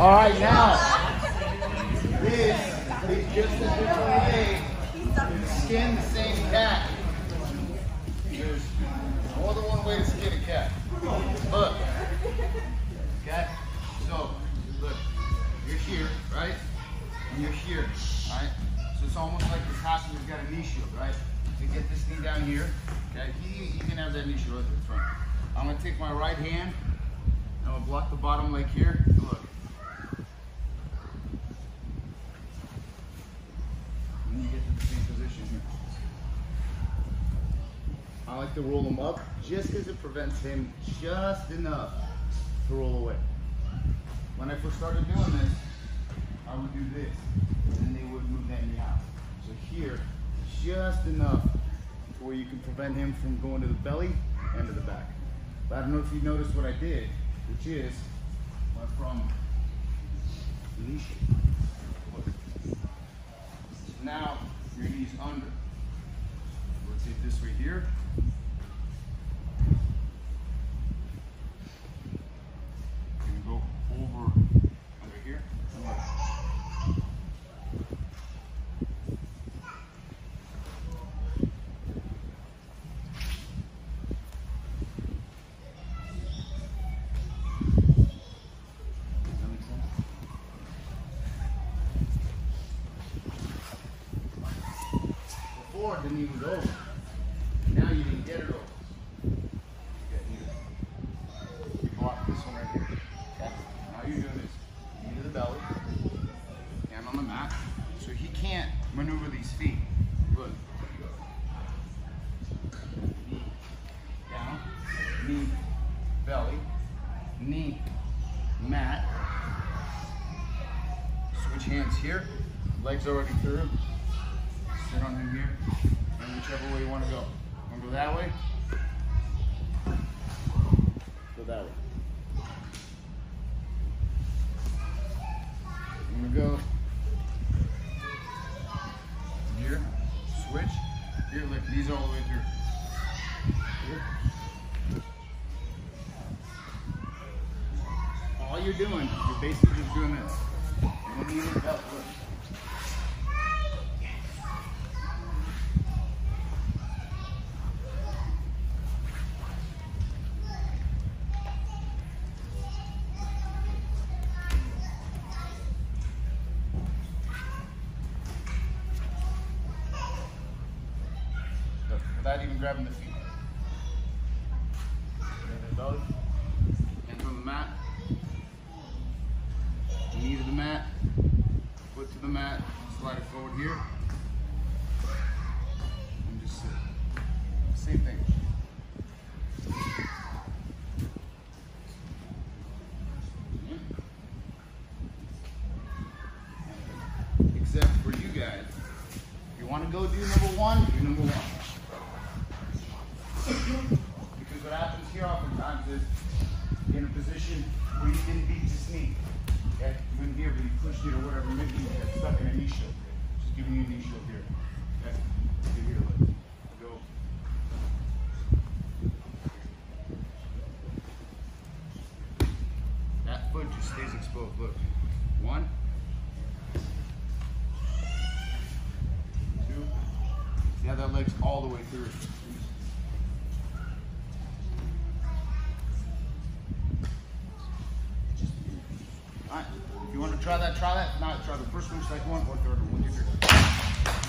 All right, now, this is just a different way to skin the same cat. There's more than one way to skin a cat. Look, okay? So, look, you're here, right? And you're here, right? So it's almost like this hostage has got a knee shield, right? To get this thing down here, okay? He can have that knee shield at the front. I'm gonna take my right hand, I'm gonna block the bottom leg here. Look. And you get to the same position here. I like to roll him up just because it prevents him just enough to roll away. When I first started doing this, I would do this, and then they would move that knee out. So here, just enough to where you can prevent him from going to the belly and to the back. But I don't know if you noticed what I did, which is went from knee shape. Look. So now your knee's under. Rotate this way here. You're gonna go over under here. And look. Before it didn't even go over. Now you didn't get it over. Okay, here. You block this one right here. Okay? Now you're doing this. Knee to the belly. Hand on the mat. So he can't maneuver these feet. Good. Knee down. Knee belly. Knee mat. Switch hands here. Legs already through. Sit on him here, and whichever way you want to go. Want to go that way? Go that way. I'm going to go here, switch. Here, look, knees all the way through. Here. All you're doing, you're basically just doing this. You don't need any belt. Look. Without even grabbing the feet. Belly. Hands on the mat. Knee to the mat. Foot to the mat. Slide it forward here. And just sit. Same thing. Except for you guys. If you want to go do number one, do number one. Because what happens here oftentimes is in a position where you didn't beat this knee. Okay? You went here, but you pushed it or whatever, maybe you got stuck in a knee shield. Just giving you a knee shield here. Okay? Get here, look. Go. That foot just stays exposed. Look. 1. 2. See how that leg's all the way through. Alright, if you want to try that, try that. If not, try the first one, second one, or third one.